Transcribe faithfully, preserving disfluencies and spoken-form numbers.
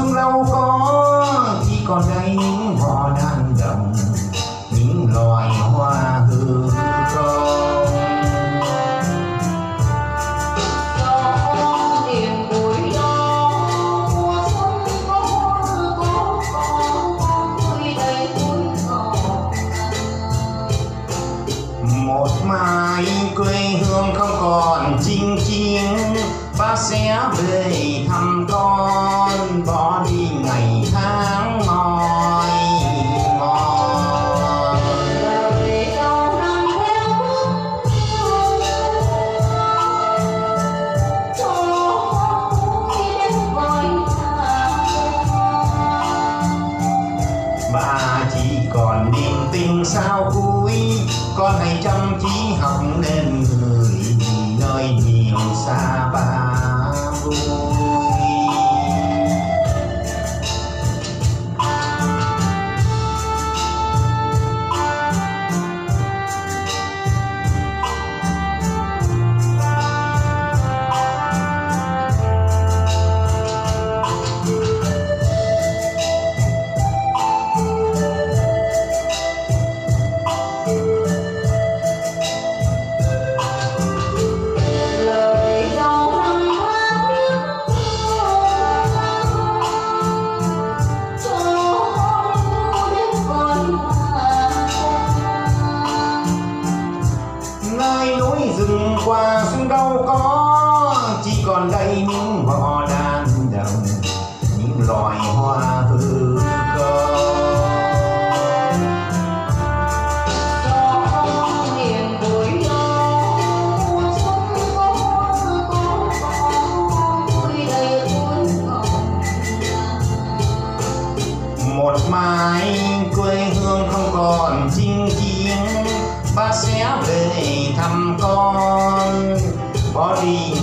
phương đâu có, chỉ còn đây những vỏ đàn đồng, những loài hoa hương con. Một mai quê hương không còn chinh chiến, ba sẽ về thăm con, bỏ đi ngày tháng mỏi mòn. Đời đâu năm theo cho vui đến coi Bà chỉ còn niềm tin sao cuối, con hãy chăm chỉ học nên người, nơi miền xa ba vui. Nơi núi rừng qua xuống đâu có, chỉ còn đây những vỏ đàn đồng, những loài hoa hương con. Một mai quê hương không còn chinh chiến, ba sẽ về thăm con, bỏ đi